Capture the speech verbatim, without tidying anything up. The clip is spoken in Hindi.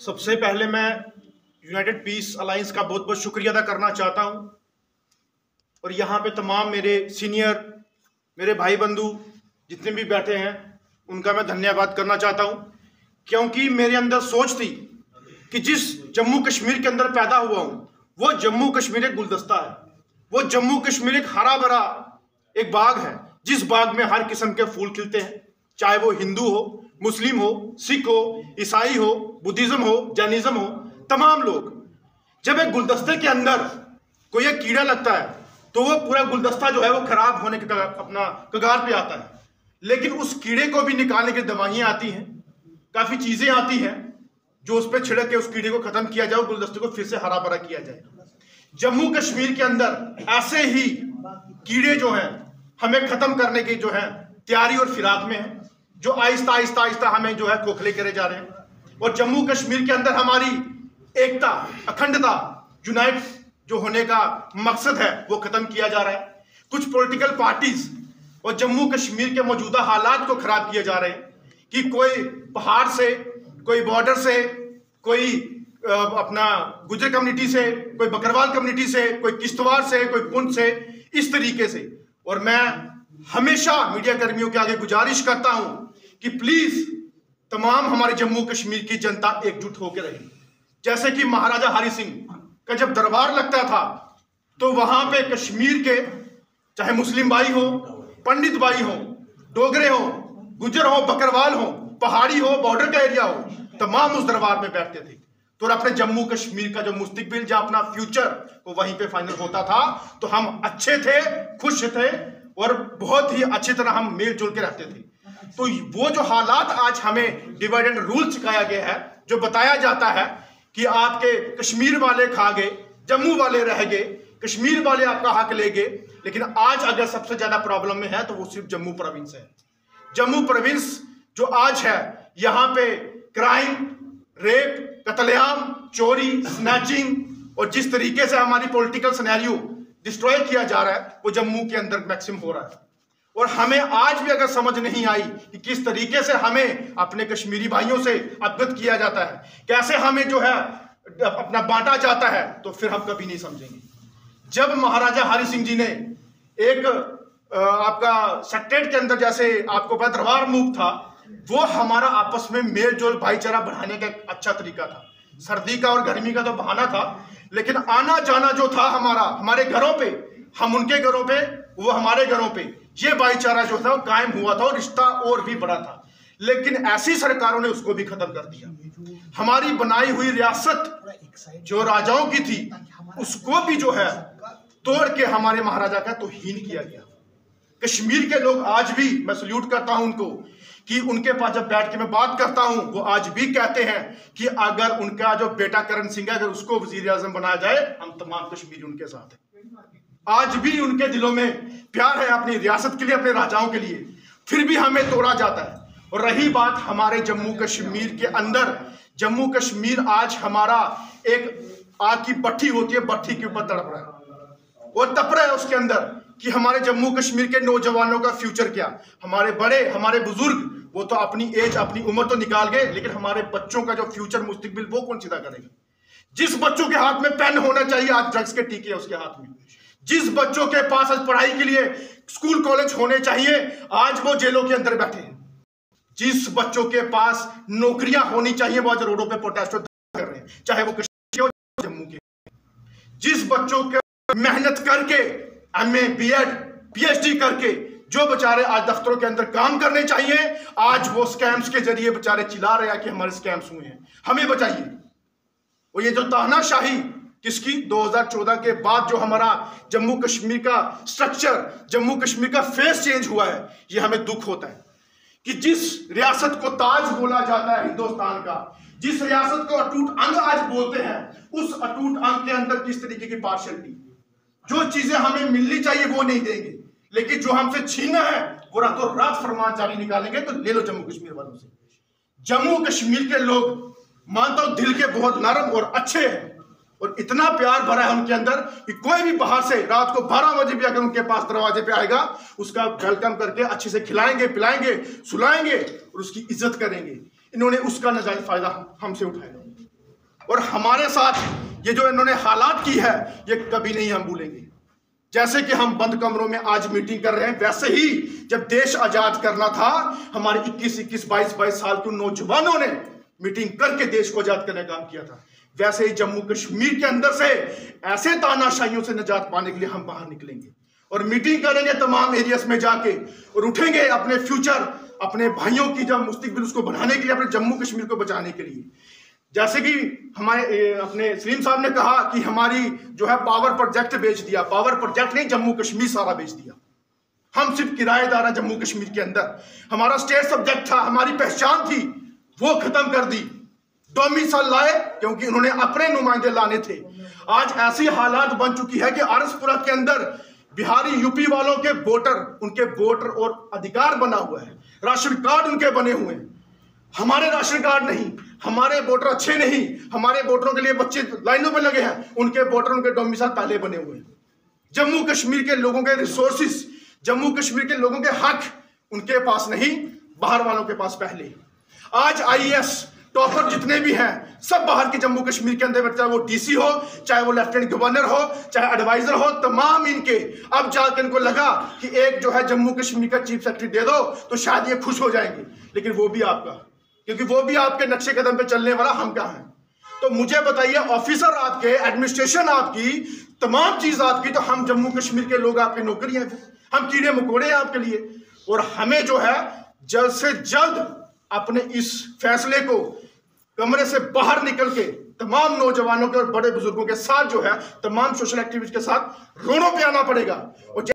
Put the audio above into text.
सबसे पहले मैं यूनाइटेड पीस अलायंस का बहुत बहुत शुक्रिया अदा करना चाहता हूं और यहाँ पे तमाम मेरे सीनियर मेरे भाई बंधु जितने भी बैठे हैं उनका मैं धन्यवाद करना चाहता हूं, क्योंकि मेरे अंदर सोच थी कि जिस जम्मू कश्मीर के अंदर पैदा हुआ हूं वो जम्मू कश्मीर एक गुलदस्ता है, वो जम्मू कश्मीर एक हरा भरा एक बाग है जिस बाग में हर किस्म के फूल खिलते हैं, चाहे वो हिंदू हो, मुस्लिम हो, सिख हो, ईसाई हो, बुद्धिज्म हो, जैनिज्म हो, तमाम लोग। जब एक गुलदस्ते के अंदर कोई एक कीड़ा लगता है तो वो पूरा गुलदस्ता जो है वो खराब होने के अपना कगार पे आता है, लेकिन उस कीड़े को भी निकालने की दवाइयां आती हैं, काफी चीजें आती हैं जो उस पर छिड़क के उस कीड़े को खत्म किया जाए, गुलदस्ते को फिर से हरा भरा किया जाए। जम्मू कश्मीर के अंदर ऐसे ही कीड़े जो हैं हमें खत्म करने की जो है तैयारी और फिराक में है, जो आहिस्ता आहिस्ता आहिस्ता हमें जो है खोखले करे जा रहे हैं। और जम्मू कश्मीर के अंदर हमारी एकता, अखंडता, यूनाइट जो होने का मकसद है वो खत्म किया जा रहा है। कुछ पॉलिटिकल पार्टीज और जम्मू कश्मीर के मौजूदा हालात को खराब किए जा रहे हैं कि कोई पहाड़ से, कोई बॉर्डर से, कोई अपना गुजर कम्युनिटी से, कोई बकरवाल कम्युनिटी से, कोई किश्तवाड़ से, कोई पुंछ से, इस तरीके से। और मैं हमेशा मीडिया कर्मियों के आगे गुजारिश करता हूं कि प्लीज तमाम हमारे जम्मू कश्मीर की जनता एकजुट होकर रहे। जैसे कि महाराजा हरि सिंह का जब दरबार लगता था तो वहां पे कश्मीर के चाहे मुस्लिम भाई हो, पंडित भाई हो, डोगरे हो, गुजर हो, बकरवाल हो, पहाड़ी हो, बॉर्डर का एरिया हो, तमाम उस दरबार में बैठते थे। तो अपने जम्मू कश्मीर का जो मुस्तकबिल, जहां अपना फ्यूचर वो वहीं पे फाइनल होता था, तो हम अच्छे थे, खुश थे और बहुत ही अच्छी तरह हम मिलजुल के रहते थे। तो वो जो हालात आज हमें डिवाइड एंड रूल सिखाया गया है, जो बताया जाता है कि आपके कश्मीर वाले खा गए, जम्मू वाले रह गए, कश्मीर वाले आपका हक ले गए, लेकिन आज अगर सबसे ज्यादा प्रॉब्लम में है तो वो सिर्फ जम्मू प्रोविंस है। जम्मू प्रोविंस जो आज है, यहाँ पे क्राइम, रेप, कत्लेआम, चोरी, स्नैचिंग और जिस तरीके से हमारी पॉलिटिकल सिनेरियो डिस्ट्रॉय किया जा रहा है वो जम्मू के अंदर मैक्सिमम हो रहा है। और हमें आज भी अगर समझ नहीं आई कि किस तरीके से हमें अपने कश्मीरी भाइयों से अवगत किया जाता है, कैसे हमें जो है अपना बांटा जाता है, तो फिर हम कभी नहीं समझेंगे। जब महाराजा हरि सिंह जी ने एक आपका सेक्रेट के अंदर, जैसे आपको पता दरबार मूव था, वो हमारा आपस में मेल जोल भाईचारा बढ़ाने का एक अच्छा तरीका था। सर्दी का और गर्मी का तो बहाना था, लेकिन आना जाना जो था हमारा, हमारे घरों पे, हम उनके घरों पे, वो हमारे घरों पे, ये भाईचारा जो था वो कायम हुआ था और रिश्ता और भी बड़ा था। लेकिन ऐसी सरकारों ने उसको भी खत्म कर दिया। हमारी बनाई हुई रियासत जो राजाओं की थी उसको भी जो है तोड़ के हमारे महाराजा का तौहीन किया गया। कश्मीर के लोग आज भी, मैं सल्यूट करता हूं उनको, कि उनके पास जब बैठ के मैं बात करता हूं वो आज भी कहते हैं कि अगर उनका जो बेटा करण सिंह है, अगर उसको वजीर आजम बनाया जाए, हम तमाम कश्मीरी उनके साथ हैं। आज भी उनके दिलों में प्यार है अपनी रियासत के लिए, अपने राजाओं के लिए, फिर भी हमें तोड़ा जाता है। और रही बात हमारे जम्मू कश्मीर के अंदर, जम्मू कश्मीर आज हमारा एक आग की भट्ठी होती है, भट्ठी के ऊपर तड़प रहा है और तप रहा है उसके अंदर कि हमारे जम्मू कश्मीर के नौजवानों का फ्यूचर क्या। हमारे बड़े, हमारे बुजुर्ग, वो तो अपनी एज, अपनी उम्र तो निकाल गए, लेकिन हमारे बच्चों का जो फ्यूचर, मुस्तकबिल, वो कौन सीधा करेगा। जिस बच्चों के हाथ में पेन होना चाहिए आज ड्रग्स के टीके है उसके हाथ में। जिस बच्चों के पास आज पढ़ाई के लिए स्कूल कॉलेज होने चाहिए, आज वो जेलों के अंदर बैठे हैं। जिस बच्चों के पास नौकरियां होनी चाहिए वो आज रोडों पे प्रोटेस्ट कर रहे हैं, चाहे वो कश्मीर हो, जम्मू के। जिस बच्चों के मेहनत करके M A, B Ed, P H D करके जो बेचारे आज दफ्तरों के अंदर काम करने चाहिए, आज वो स्कैम्स के जरिए बेचारे चिल्ला रहे हैं कि हमारे स्कैम्स हुए हैं, हमें बताइए। और ये जो तानाशाही किसकी, दो हज़ार चौदह के बाद जो हमारा जम्मू कश्मीर का स्ट्रक्चर, जम्मू कश्मीर का फेस चेंज हुआ है, ये हमें दुख होता है कि जिस रियासत को ताज बोला जाता है हिंदुस्तान का, जिस रियासत को अटूट अंग आज बोलते हैं, उस अटूट अंग के अंदर किस तरीके की पार्शियलिटी, जो चीजें हमें मिलनी चाहिए वो नहीं देंगे, लेकिन जो हमसे छीना है वो रातों रात फरमान जारी निकालेंगे। तो ले लो जम्मू कश्मीर वालों से। जम्मू कश्मीर के लोग मानता हूं दिल के बहुत नरम और अच्छे हैं और इतना प्यार भरा है उनके अंदर कि कोई भी बाहर से रात को बारह बजे भी अगर उनके पास दरवाजे पे आएगा, उसका वेलकम करके अच्छे से खिलाएंगे, पिलाएंगे, सुलाएंगे और उसकी इज्जत करेंगे। इन्होंने उसका नाजायज फायदा हमसे उठाया। और हमारे साथ ये जो इन्होंने हालात की है ये कभी नहीं हम भूलेंगे। जैसे कि हम बंद कमरों में आज मीटिंग कर रहे हैं, वैसे ही जब देश आजाद करना था हमारे इक्कीस इक्कीस बाईस बाईस साल के नौजवानों ने मीटिंग करके देश को आजाद करने का काम किया था, वैसे ही जम्मू कश्मीर के अंदर से ऐसे तानाशाहियों से निजात पाने के लिए हम बाहर निकलेंगे और मीटिंग करेंगे तमाम एरियाज में जाके और उठेंगे अपने फ्यूचर, अपने भाइयों की जब मुस्तकबिल उसको बनाने के लिए, अपने जम्मू कश्मीर को बचाने के लिए। जैसे कि हमारे अपने सलीम साहब ने कहा कि हमारी जो है पावर प्रोजेक्ट बेच दिया, पावर प्रोजेक्ट नहीं, जम्मू कश्मीर सारा बेच दिया। हम सिर्फ किराएदार हैं जम्मू कश्मीर के अंदर। हमारा स्टेट सब्जेक्ट था, हमारी पहचान थी, वो खत्म कर दी। डोमिसाइल लाए क्योंकि उन्होंने अपने नुमाइंदे लाने थे। आज ऐसी हालात बन चुकी है कि आरएसपुरा के अंदर बिहारी यूपी वालों के वोटर, उनके वोटर और अधिकार बना हुआ है, राशन कार्ड उनके बने हुए हैं। हमारे राशन कार्ड नहीं, हमारे वोटर अच्छे नहीं, हमारे वोटरों के लिए बच्चे लाइनों में लगे हैं, उनके वोटर उनके डोमिसाइल पहले बने हुए हैं। जम्मू कश्मीर के लोगों के रिसोर्सेस, जम्मू कश्मीर के लोगों के हक उनके पास नहीं, बाहर वालों के पास पहले। आज आईएएस टॉपर जितने भी हैं सब बाहर के जम्मू कश्मीर के अंदर, चाहे वो डीसी हो, चाहे वो लेफ्टिनेंट गवर्नर हो, चाहे एडवाइजर हो, तमाम इनके अब जाकर इनको लगा कि एक जो है जम्मू कश्मीर का चीफ सेक्रेटरी दे दो तो शायद ये खुश हो जाएंगे, लेकिन वो भी आपका, क्योंकि वो भी आपके नक्शे कदम पे चलने वाला हम क्या हैं। तो मुझे बताइए, ऑफिसर आपके, एडमिनिस्ट्रेशन आपकी, तमाम चीज आपकी, तो हम जम्मू कश्मीर के लोग आपके नौकरी हैं, हम कीड़े मकोड़े हैं आपके लिए। और हमें जो है जल्द से जल्द अपने इस फैसले को कमरे से बाहर निकल के तमाम नौजवानों के और बड़े बुजुर्गों के साथ जो है, तमाम सोशल एक्टिविस्ट के साथ रोनों पे आना पड़ेगा। और